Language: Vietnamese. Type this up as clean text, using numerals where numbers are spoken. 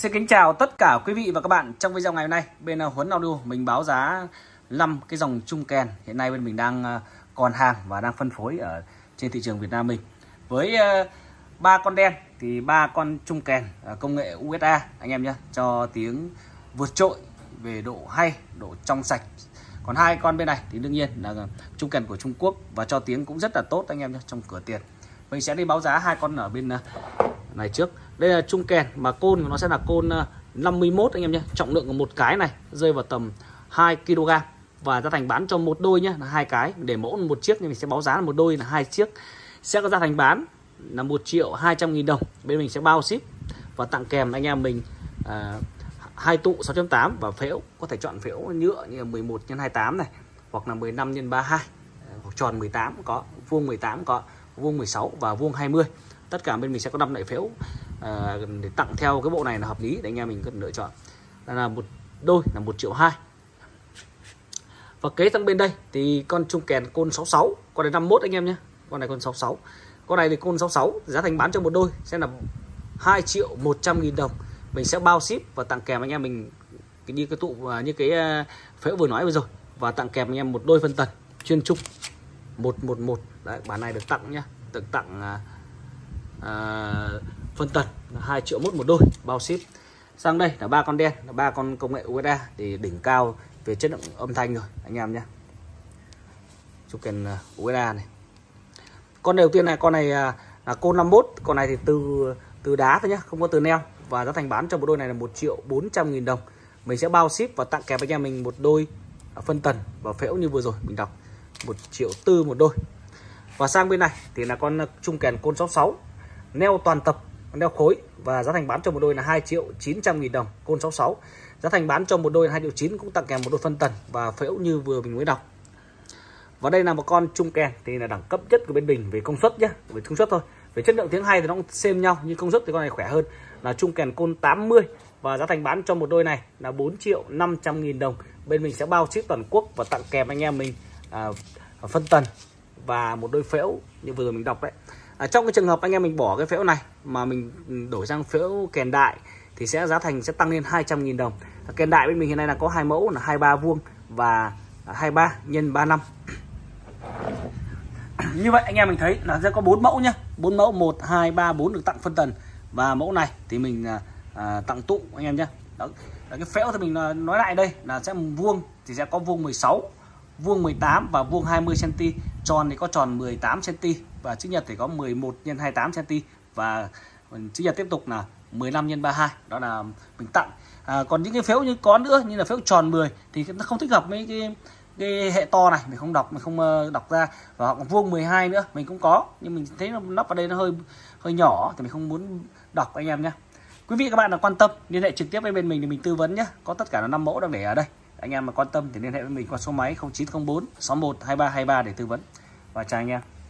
Xin kính chào tất cả quý vị và các bạn. Trong video ngày hôm nay, bên Huấn Audio mình báo giá 5 cái dòng chung kèn hiện nay bên mình đang còn hàng và đang phân phối ở trên thị trường Việt Nam mình. Với 3 con đen thì 3 con chung kèn công nghệ USA anh em nhé, cho tiếng vượt trội về độ hay, độ trong sạch. Còn hai con bên này thì đương nhiên là chung kèn của Trung Quốc và cho tiếng cũng rất là tốt anh em nhé, trong cửa tiền. Mình sẽ đi báo giá hai con ở bên này trước. Đây là chung kèn mà côn của nó sẽ là côn 51 anh em nhé. Trọng lượng của một cái này rơi vào tầm 2 kg và giá thành bán cho một đôi nhé, là hai cái. Để mẫu một chiếc nhưng mình sẽ báo giá là một đôi là hai chiếc. Sẽ có giá thành bán là 1.200.000 đồng. Bên mình sẽ bao ship và tặng kèm anh em mình 2 tụ 6.8 và phễu, có thể chọn phễu nhựa như là 11 x 28 này, hoặc là 15 x 32, hoặc tròn 18 có, vuông 18 có, vuông 16 và vuông 20. Tất cả bên mình sẽ có 5 loại phễu để tặng theo cái bộ này là hợp lý để anh em mình cần lựa chọn. Đây là một đôi là 1.200.000. Và kế sang bên đây thì con chung kèn côn 66, con này 51 anh em nhé. Con này con 66. Con này thì côn 66, giá thành bán cho một đôi sẽ là 2.100.000 đồng. Mình sẽ bao ship và tặng kèm anh em mình như cái tụ như cái phễu vừa nói vừa rồi, và tặng kèm anh em một đôi phân tần chuyên trục 111. Đấy, bản này được tặng nhá, được tặng phân tần 2.1 triệu một đôi, bao ship. Sang đây là ba con đen, là ba con công nghệ USA thì đỉnh cao về chất lượng âm thanh rồi anh em nhé. Chung kèn USA này. Con đầu tiên này, con này là côn 51, con này thì từ đá thôi nhá, không có từ neo, và giá thành bán cho một đôi này là 1.400.000 đồng. Mình sẽ bao ship và tặng kèm anh em mình một đôi phân tần và phễu như vừa rồi mình đọc, 1.4 triệu một đôi. Và sang bên này thì là con chung kèn côn 66, neo toàn tập, neo khối, và giá thành bán cho một đôi là 2.900.000 đồng. Côn 66 giá thành bán cho một đôi là 2.9 triệu, cũng tặng kèm một đôi phân tần và phễu như vừa mình mới đọc. Và đây là một con chung kèn thì là đẳng cấp nhất của bên mình về công suất nhé, về công suất thôi. Về chất lượng tiếng hay thì nó cũng xem nhau, nhưng công suất thì con này khỏe hơn, là chung kèn côn 80, và giá thành bán cho một đôi này là 4.500.000 đồng. Bên mình sẽ bao ship toàn quốc và tặng kèm anh em mình phân tần và một đôi phễu như vừa rồi mình đọc đấy. Trong cái trường hợp anh em mình bỏ cái phễu này mà mình đổi sang phễu kèn đại thì giá thành sẽ tăng lên 200.000 đồng. Kèn đại bên mình hiện nay là có hai mẫu là 23 vuông và 23 x 35. Như vậy anh em mình thấy là sẽ có 4 mẫu nhá, 4 mẫu 1 2 3 4 được tặng phân tần, và mẫu này thì mình tặng tụ anh em nhé. Đó, cái phễu thì mình nói lại đây là sẽ vuông thì sẽ có vuông 16, vuông 18 và vuông 20 cm, tròn thì có tròn 18 cm, và chữ nhật thì có 11 x 28 cm, và chữ nhật tiếp tục là 15 x 32. Đó là mình tặng. Còn những cái phễu như có nữa như là phễu tròn 10 thì nó không thích hợp với cái hệ to này, mình không đọc ra. Và hoặc vuông 12 nữa mình cũng có, nhưng mình thấy nó nắp ở đây nó hơi nhỏ thì mình không muốn đọc anh em nhé. Quý vị các bạn là quan tâm liên hệ trực tiếp với bên mình thì mình tư vấn nhé. Có tất cả là 5 mẫu đang để ở đây. Anh em mà quan tâm thì liên hệ với mình qua số máy 0904 61 23 23 để tư vấn. Và chào anh em.